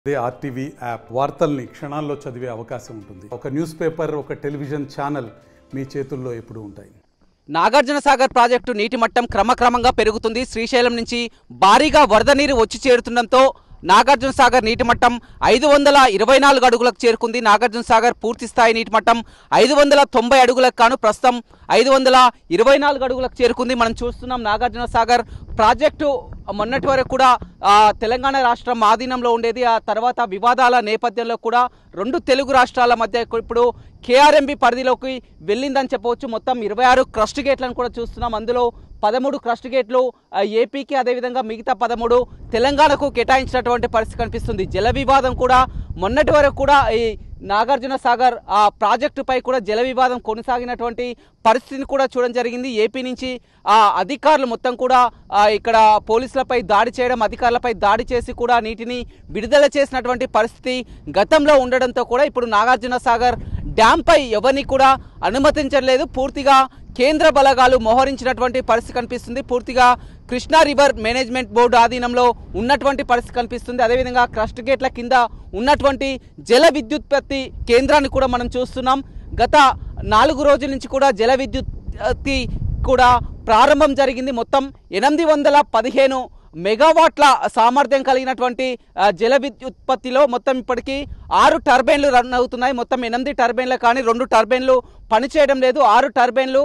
అదే RTV app వార్తల్ని క్షణాల్లో చదివే అవకాశం ఉంటుంది. ఒక న్యూస్ పేపర్, ఒక టెలివిజన్ ఛానల్ మీ చేతుల్లో ఎప్పుడూ ఉంటాయి. నాగార్జున సాగర్ ప్రాజెక్టు నీటి మట్టం క్రమక్రమంగా పెరుగుతుంది. శ్రీశైలం నుంచి భారీగా వరద నీరు వచ్చి చేరుతుండటంతో నాగార్జున సాగర్ నీటి మట్టం 524 అడుగులకు చేరుకుంది. నాగార్జున సాగర్ పూర్తి స్థాయి నీటి మట్టం 590 అడుగులకు కాను ప్రస్తుతం 524 అడుగులకు చేరుకుంది. మనం చూస్తున్నాం నాగార్జున సాగర్ ప్రాజెక్టు మొన్నటి వరకు కూడా తెలంగాణ రాష్ట్రం ఆధీనంలో ఉండేది. ఆ తర్వాత వివాదాల నేపథ్యంలో కూడా రెండు తెలుగు రాష్ట్రాల మధ్య ఇప్పుడు కేఆర్ఎంబి పరిధిలోకి వెళ్ళిందని చెప్పవచ్చు. మొత్తం 26 క్రస్ట్ గేట్లను కూడా చూస్తున్నాం. అందులో 13 క్రస్ట్ గేట్లు ఏపీకి, అదేవిధంగా మిగతా 13 తెలంగాణకు కేటాయించినటువంటి పరిస్థితి కనిపిస్తుంది. జల వివాదం కూడా మొన్నటి వరకు కూడా ఈ నాగార్జున సాగర్ ప్రాజెక్టుపై కూడా జల వివాదం కొనసాగినటువంటి పరిస్థితిని కూడా చూడడం జరిగింది. ఏపీ నుంచి అధికారులు మొత్తం కూడా ఇక్కడ పోలీసులపై దాడి చేయడం, అధికారులపై దాడి చేసి కూడా నీటిని విడుదల చేసినటువంటి పరిస్థితి గతంలో ఉండడంతో కూడా ఇప్పుడు నాగార్జున సాగర్ డ్యాంపై ఎవరిని కూడా అనుమతించలేదు. పూర్తిగా కేంద్ర బలగాలు మోహరించినటువంటి పరిస్థితి కనిపిస్తుంది. పూర్తిగా కృష్ణా రివర్ మేనేజ్మెంట్ బోర్డు ఆధీనంలో ఉన్నటువంటి పరిస్థితి కనిపిస్తుంది. అదేవిధంగా క్రస్ట్ గేట్ల కింద ఉన్నటువంటి జల విద్యుత్పత్తి కేంద్రాన్ని కూడా మనం చూస్తున్నాం. గత 4 రోజుల నుంచి కూడా జల విద్యుత్పత్తి కూడా ప్రారంభం జరిగింది. మొత్తం 815 మెగావాట్ల సామర్థ్యం కలిగినటువంటి జల విద్యుత్పత్తిలో మొత్తం ఇప్పటికీ 6 టర్బైన్లు రన్ అవుతున్నాయి. మొత్తం 8 టర్బైన్లు కానీ 2 టర్బైన్లు పనిచేయడం లేదు. 6 టర్బైన్లు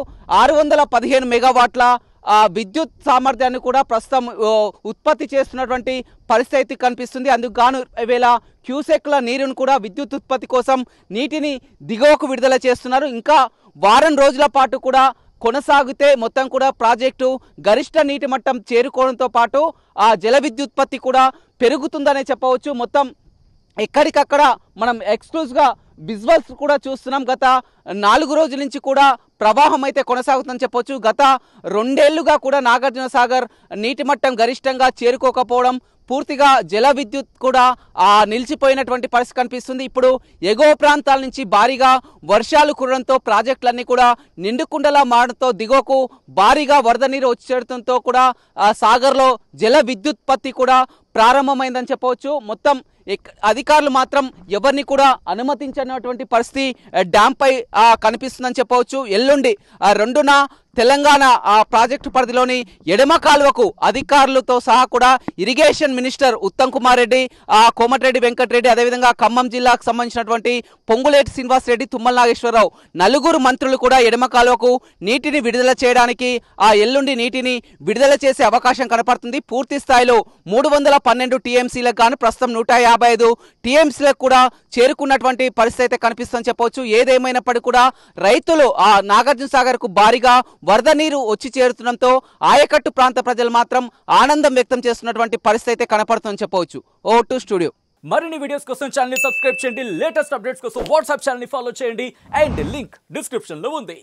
615 మెగావాట్ల విద్యుత్ సామర్థ్యాన్ని కూడా ప్రస్తుతం ఉత్పత్తి చేస్తున్నటువంటి పరిస్థితి కనిపిస్తుంది. అందుకు గాను వేళ క్యూసెక్ల నీరును కూడా విద్యుత్ ఉత్పత్తి కోసం నీటిని దిగువకు విడుదల చేస్తున్నారు. ఇంకా వారం రోజుల పాటు కూడా కొనసాగితే మొత్తం కూడా ప్రాజెక్టు గరిష్ట నీటి మట్టం చేరుకోవడంతో పాటు ఆ జల విద్యుత్పత్తి కూడా పెరుగుతుందనే చెప్పవచ్చు. మొత్తం ఎక్కడికక్కడ మనం ఎక్స్క్లూజివ్గా విజువల్స్ కూడా చూస్తున్నాం. గత 4 రోజుల నుంచి కూడా ప్రవాహం అయితే కొనసాగుతుందని చెప్పవచ్చు. గత 2 ఏళ్లుగా కూడా నాగార్జున సాగర్ నీటి మట్టం గరిష్టంగా చేరుకోకపోవడం, పూర్తిగా జల విద్యుత్ కూడా నిలిచిపోయినటువంటి పరిస్థితి కనిపిస్తుంది. ఇప్పుడు ఎగువ ప్రాంతాల నుంచి భారీగా వర్షాలు కురడంతో ప్రాజెక్టులన్నీ కూడా నిండుకుండలా మారడంతో దిగువకు భారీగా వరద నీరు వచ్చి చేరడంతో కూడా సాగర్లో జల విద్యుత్పత్తి కూడా ప్రారంభమైందని చెప్పవచ్చు. మొత్తం అధికారులు మాత్రం ఎవరిని కూడా అనుమతించినటువంటి పరిస్థితి డ్యాంపై కనిపిస్తుందని చెప్పవచ్చు. ఎల్లుండి 2న తెలంగాణ ప్రాజెక్టు పరిధిలోని ఎడమ కాలువకు అధికారులతో సహా కూడా ఇరిగేషన్ మినిస్టర్ ఉత్తమ్ కుమార్ రెడ్డి, కోమటిరెడ్డి వెంకటరెడ్డి, అదేవిధంగా ఖమ్మం జిల్లాకు సంబంధించినటువంటి పొంగులేటి శ్రీనివాస్ రెడ్డి, తుమ్మల నాగేశ్వరరావు 4 మంత్రులు కూడా ఎడమ కాలువకు నీటిని విడుదల చేయడానికి ఎల్లుండి నీటిని విడుదల చేసే అవకాశం కనపడుతుంది. పూర్తి స్థాయిలో 312 టీఎంసీలకు గాను ప్రస్తుతం 155 టీఎంసీలకు కూడా చేరుకున్నటువంటి పరిస్థితి అయితే కనిపిస్తుందని చెప్పవచ్చు. ఏదేమైనప్పటికీ కూడా రైతులు నాగార్జున సాగర్ కు భారీగా వరద నీరు వచ్చి చేరుతుండటంతో ఆయకట్టు ప్రాంత ప్రజలు మాత్రం ఆనందం వ్యక్తం చేస్తున్నటువంటి పరిస్థితి అయితే కనపడుతుందని చెప్పవచ్చు. O2 studio. మరిన్ని వీడియోస్ కోసం ఛానల్ ని సబ్స్క్రైబ్ చేయండి. లేటెస్ట్ అప్డేట్స్ కోసం వాట్సాప్ ఛానల్ ని ఫాలో చేయండి. అండ్ లింక్ డిస్క్రిప్షన్ లో ఉంది.